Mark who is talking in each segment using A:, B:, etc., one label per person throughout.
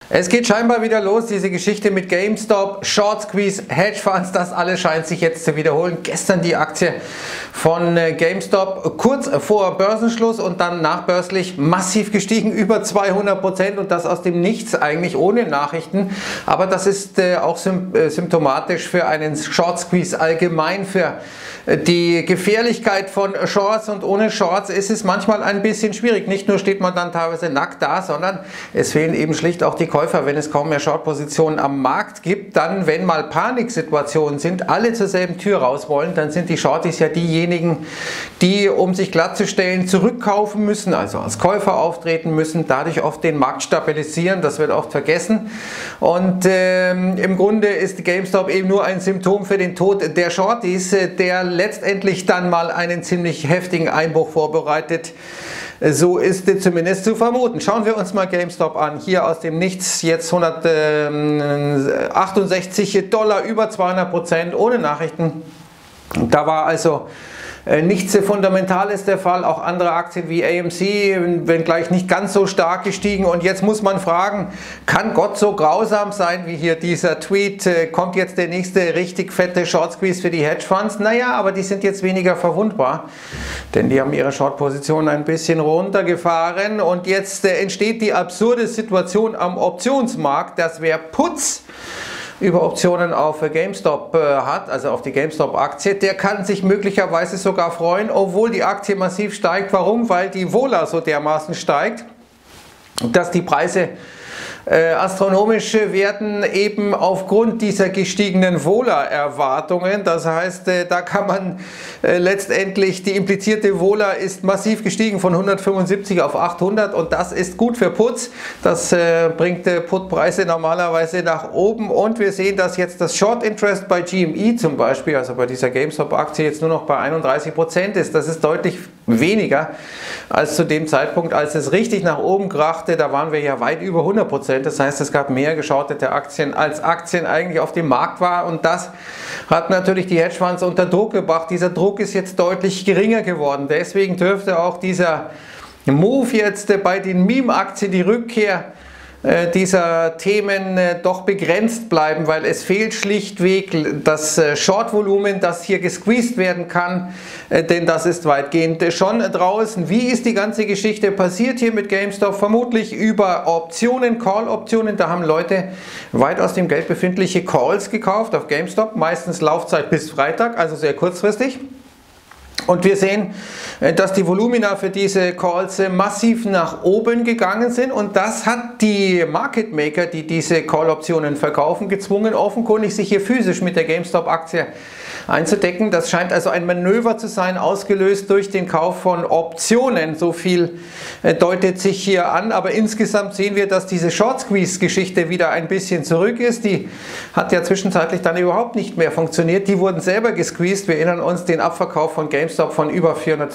A: Es geht scheinbar wieder los, diese Geschichte mit GameStop, Short Squeeze, Hedgefonds, das alles scheint sich jetzt zu wiederholen. Gestern die Aktie von GameStop kurz vor Börsenschluss und dann nachbörslich massiv gestiegen, über 200% und das aus dem Nichts, eigentlich ohne Nachrichten. Aber das ist auch symptomatisch für einen Short Squeeze allgemein, für die Gefährlichkeit von Shorts, und ohne Shorts ist es manchmal ein bisschen schwierig. Nicht nur steht man dann teilweise nackt da, sondern es fehlen eben schlicht auch die Käufer, wenn es kaum mehr Short-Positionen am Markt gibt. Dann, wenn mal Paniksituationen sind, alle zur selben Tür raus wollen, dann sind die Shorties ja diejenigen, die, um sich glattzustellen, zurückkaufen müssen, also als Käufer auftreten müssen, dadurch oft den Markt stabilisieren. Das wird oft vergessen. Und im Grunde ist GameStop eben nur ein Symptom für den Tod der Shorties, der letztendlich dann mal einen ziemlich heftigen Einbruch vorbereitet. So ist zumindest zu vermuten. Schauen wir uns mal GameStop an. Hier aus dem Nichts jetzt 168 $, über 200%, ohne Nachrichten. Da war also nichts Fundamentales der Fall. Auch andere Aktien wie AMC, wenngleich nicht ganz so stark gestiegen. Und jetzt muss man fragen, kann Gott so grausam sein wie hier dieser Tweet? Kommt jetzt der nächste richtig fette Short Squeeze für die Hedgefonds? Naja, aber die sind jetzt weniger verwundbar, denn die haben ihre Short-Positionen ein bisschen runtergefahren. Und jetzt entsteht die absurde Situation am Optionsmarkt, dass wer Putz über Optionen auf GameStop hat, also auf die GameStop-Aktie, der kann sich möglicherweise sogar freuen, obwohl die Aktie massiv steigt. Warum? Weil die Vola so dermaßen steigt, dass die Preise astronomisch werden, eben aufgrund dieser gestiegenen Vola-Erwartungen. Das heißt, da kann man letztendlich, die implizierte Vola ist massiv gestiegen von 175 auf 800 und das ist gut für Puts. Das bringt Put-Preise normalerweise nach oben und wir sehen, dass jetzt das Short Interest bei GME zum Beispiel, also bei dieser GameStop-Aktie, jetzt nur noch bei 31% ist. Das ist deutlich weniger als zu dem Zeitpunkt, als es richtig nach oben krachte. Da waren wir ja weit über 100%. Das heißt, es gab mehr geschortete Aktien, als Aktien eigentlich auf dem Markt war. Und das hat natürlich die Hedgefonds unter Druck gebracht. Dieser Druck ist jetzt deutlich geringer geworden. Deswegen dürfte auch dieser Move jetzt bei den Meme-Aktien, die Rückkehr dieser Themen doch begrenzt bleiben, weil es fehlt schlichtweg das Short-Volumen, das hier gesqueezed werden kann, denn das ist weitgehend schon draußen. Wie ist die ganze Geschichte passiert hier mit GameStop? Vermutlich über Optionen, Call-Optionen. Da haben Leute weit aus dem Geld befindliche Calls gekauft auf GameStop, meistens Laufzeit bis Freitag, also sehr kurzfristig. Und wir sehen, dass die Volumina für diese Calls massiv nach oben gegangen sind und das hat die Market Maker, die diese Call-Optionen verkaufen, gezwungen, offenkundig sich hier physisch mit der GameStop-Aktie einzudecken. Das scheint also ein Manöver zu sein, ausgelöst durch den Kauf von Optionen. So viel deutet sich hier an, aber insgesamt sehen wir, dass diese Short-Squeeze-Geschichte wieder ein bisschen zurück ist. Die hat ja zwischenzeitlich dann überhaupt nicht mehr funktioniert. Die wurden selber gesqueezed. Wir erinnern uns den Abverkauf von GameStop von über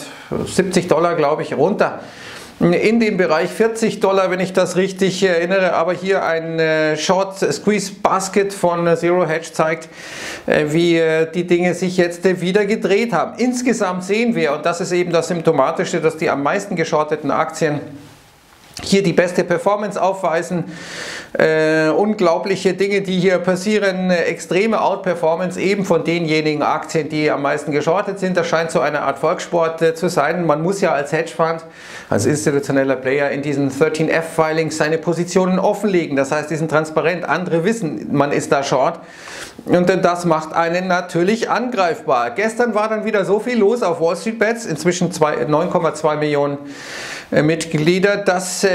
A: 470 $, glaube ich, runter in den Bereich 40 $, wenn ich das richtig erinnere. Aber hier ein Short Squeeze Basket von Zero Hedge zeigt, wie die Dinge sich jetzt wieder gedreht haben. Insgesamt sehen wir, und das ist eben das Symptomatische, dass die am meisten geschorteten Aktien hier die beste Performance aufweisen. Unglaubliche Dinge, die hier passieren, extreme Outperformance eben von denjenigen Aktien, die am meisten geschortet sind. Das scheint so eine Art Volkssport zu sein. Man muss ja als Hedgefonds, als institutioneller Player in diesen 13F-Filings seine Positionen offenlegen. Das heißt, die sind transparent. Andere wissen, man ist da short. Und das macht einen natürlich angreifbar. Gestern war dann wieder so viel los auf Wall Street Bets, inzwischen 9,2 Millionen Mitglieder, dass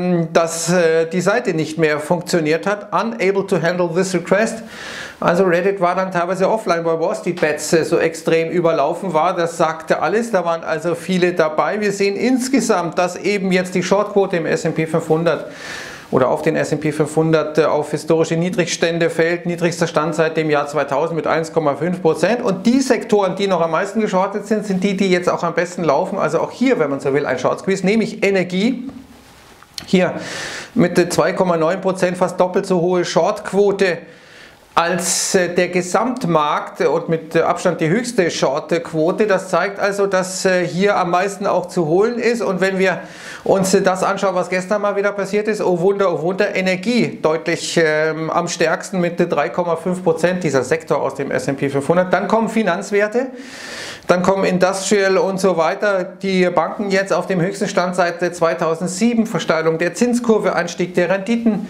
A: die Seite nicht mehr funktioniert hat. Unable to handle this request. Also Reddit war dann teilweise offline, weil Wall Street Bets so extrem überlaufen war. Das sagte alles, da waren also viele dabei. Wir sehen insgesamt, dass eben jetzt die Shortquote im S&P 500 oder auf den S&P 500 auf historische Niedrigstände fällt, niedrigster Stand seit dem Jahr 2000 mit 1,5%. Und die Sektoren, die noch am meisten geschortet sind, sind die, die jetzt auch am besten laufen. Also auch hier, wenn man so will, ein Short Squeeze, nämlich Energie. Hier mit 2,9%, fast doppelt so hohe Shortquote als der Gesamtmarkt und mit Abstand die höchste Short-Quote. Das zeigt also, dass hier am meisten auch zu holen ist. Und wenn wir uns das anschauen, was gestern mal wieder passiert ist, oh Wunder, Energie deutlich am stärksten mit 3,5%, dieser Sektor aus dem S&P 500. Dann kommen Finanzwerte, dann kommen Industrial und so weiter. Die Banken jetzt auf dem höchsten Stand seit 2007, Versteilung der Zinskurve, Anstieg der Renditen.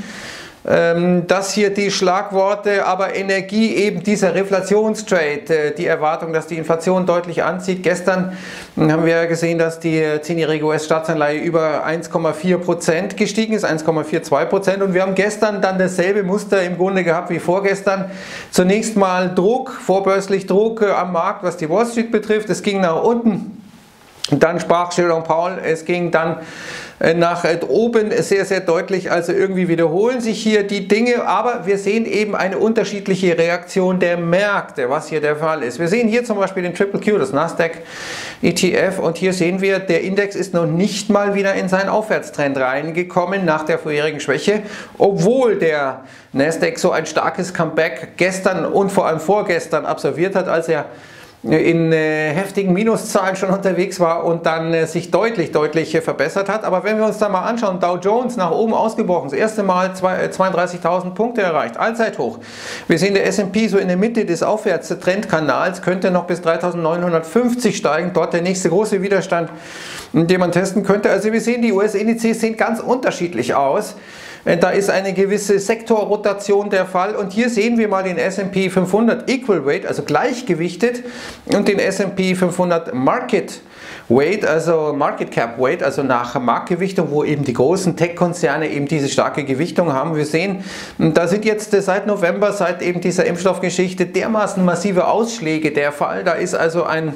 A: Das hier die Schlagworte, aber Energie, eben dieser Reflationstrade, die Erwartung, dass die Inflation deutlich anzieht. Gestern haben wir gesehen, dass die 10-jährige US-Staatsanleihe über 1,4% gestiegen ist, 1,42%, und wir haben gestern dann dasselbe Muster im Grunde gehabt wie vorgestern. Zunächst mal Druck, vorbörslich Druck am Markt, was die Wall Street betrifft. Es ging nach unten. Dann sprach Jerome Powell, es ging dann nach oben sehr, sehr deutlich, also irgendwie wiederholen sich hier die Dinge, aber wir sehen eben eine unterschiedliche Reaktion der Märkte, was hier der Fall ist. Wir sehen hier zum Beispiel den Triple Q, das Nasdaq ETF, und hier sehen wir, der Index ist noch nicht mal wieder in seinen Aufwärtstrend reingekommen nach der vorherigen Schwäche, obwohl der Nasdaq so ein starkes Comeback gestern und vor allem vorgestern absolviert hat, als er in heftigen Minuszahlen schon unterwegs war und dann sich deutlich verbessert hat. Aber wenn wir uns da mal anschauen, Dow Jones nach oben ausgebrochen, das erste Mal 32.000 Punkte erreicht, Allzeithoch. Wir sehen der S&P so in der Mitte des Aufwärtstrendkanals, könnte noch bis 3.950 steigen, dort der nächste große Widerstand, den man testen könnte. Also wir sehen, die US-Indizes sehen ganz unterschiedlich aus. Da ist eine gewisse Sektorrotation der Fall, und hier sehen wir mal den S&P 500 Equal Weight, also gleichgewichtet, und den S&P 500 Market Weight, also Market Cap Weight, also nach Marktgewichtung, wo eben die großen Tech-Konzerne eben diese starke Gewichtung haben. Wir sehen, da sind jetzt seit November, seit eben dieser Impfstoffgeschichte, dermaßen massive Ausschläge der Fall. Da ist also ein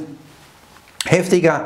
A: heftiger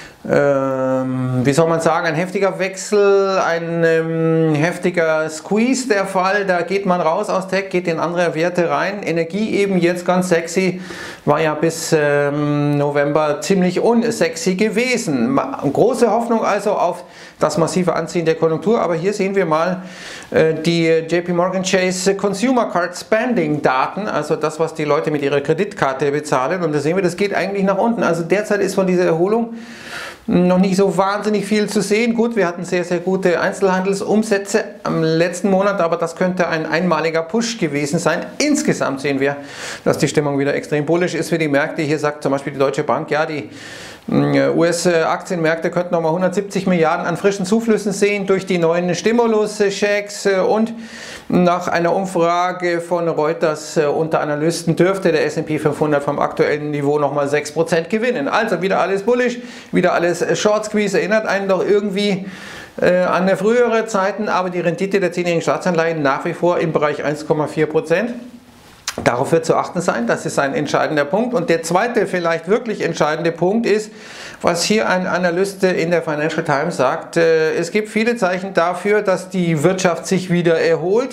A: wie soll man sagen, ein heftiger Wechsel, ein heftiger Squeeze der Fall. Da geht man raus aus Tech, geht in andere Werte rein. Energie eben jetzt ganz sexy, war ja bis November ziemlich unsexy gewesen. Große Hoffnung also auf das massive Anziehen der Konjunktur, aber hier sehen wir mal die JP Morgan Chase Consumer Card Spending Daten, also das, was die Leute mit ihrer Kreditkarte bezahlen, und da sehen wir, das geht eigentlich nach unten. Also derzeit ist von dieser Erholung noch nicht so wahnsinnig viel zu sehen. Gut, wir hatten sehr, sehr gute Einzelhandelsumsätze am letzten Monat, aber das könnte ein einmaliger Push gewesen sein. Insgesamt sehen wir, dass die Stimmung wieder extrem bullisch ist für die Märkte. Hier sagt zum Beispiel die Deutsche Bank, ja, die US-Aktienmärkte könnten nochmal 170 Milliarden an frischen Zuflüssen sehen durch die neuen Stimulus-Schecks, und nach einer Umfrage von Reuters unter Analysten dürfte der S&P 500 vom aktuellen Niveau nochmal 6% gewinnen. Also wieder alles bullish, wieder alles Short Squeeze, erinnert einen doch irgendwie an frühere Zeiten, aber die Rendite der 10-jährigen Staatsanleihen nach wie vor im Bereich 1,4%. Darauf wird zu achten sein, das ist ein entscheidender Punkt. Und der zweite, vielleicht wirklich entscheidende Punkt ist, was hier ein Analyst in der Financial Times sagt, es gibt viele Zeichen dafür, dass die Wirtschaft sich wieder erholt.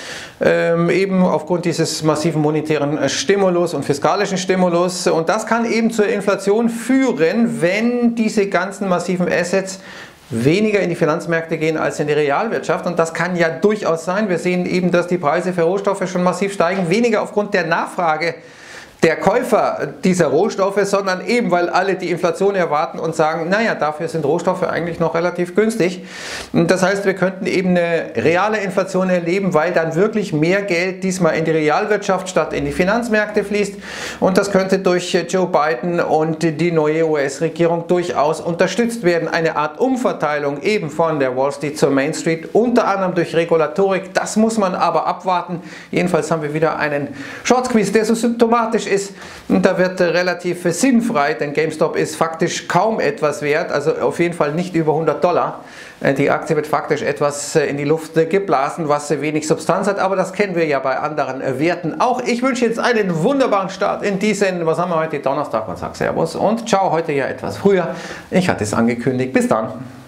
A: Eben aufgrund dieses massiven monetären Stimulus und fiskalischen Stimulus. Und das kann eben zur Inflation führen, wenn diese ganzen massiven Assets weniger in die Finanzmärkte gehen als in die Realwirtschaft, und das kann ja durchaus sein. Wir sehen eben, dass die Preise für Rohstoffe schon massiv steigen, weniger aufgrund der Nachfrage der Käufer dieser Rohstoffe, sondern eben, weil alle die Inflation erwarten und sagen, naja, dafür sind Rohstoffe eigentlich noch relativ günstig. Das heißt, wir könnten eben eine reale Inflation erleben, weil dann wirklich mehr Geld diesmal in die Realwirtschaft statt in die Finanzmärkte fließt, und das könnte durch Joe Biden und die neue US-Regierung durchaus unterstützt werden. Eine Art Umverteilung eben von der Wall Street zur Main Street, unter anderem durch Regulatorik. Das muss man aber abwarten. Jedenfalls haben wir wieder einen Short Squeeze, der so symptomatisch ist, und da wird relativ sinnfrei, denn GameStop ist faktisch kaum etwas wert, also auf jeden Fall nicht über $100. Die Aktie wird faktisch etwas in die Luft geblasen, was wenig Substanz hat, aber das kennen wir ja bei anderen Werten auch. Ich wünsche jetzt einen wunderbaren Start in diesen, was haben wir heute, Donnerstag, und sage Servus und ciao, heute ja etwas früher. Ich hatte es angekündigt. Bis dann.